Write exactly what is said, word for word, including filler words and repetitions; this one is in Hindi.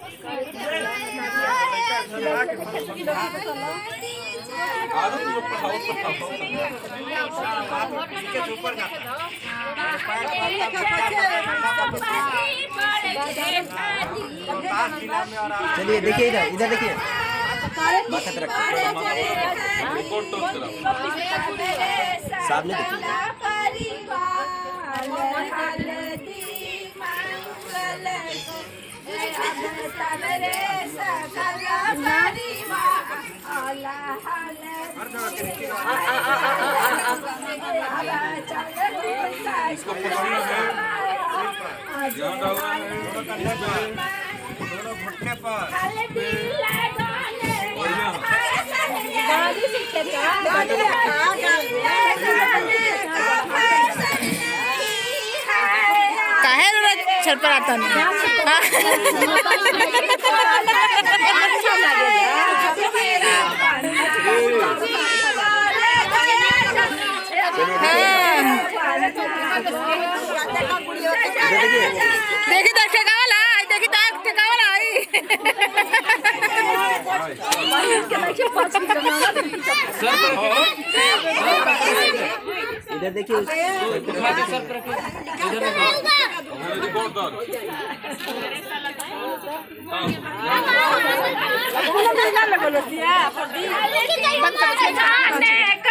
चलिए देखिए इधर इधर देखिए सामने घुटने पर काहे छत पर आता नहीं देखी तो ठेका वाला देखी तो ठेका वाला आई इधर देखिए इधर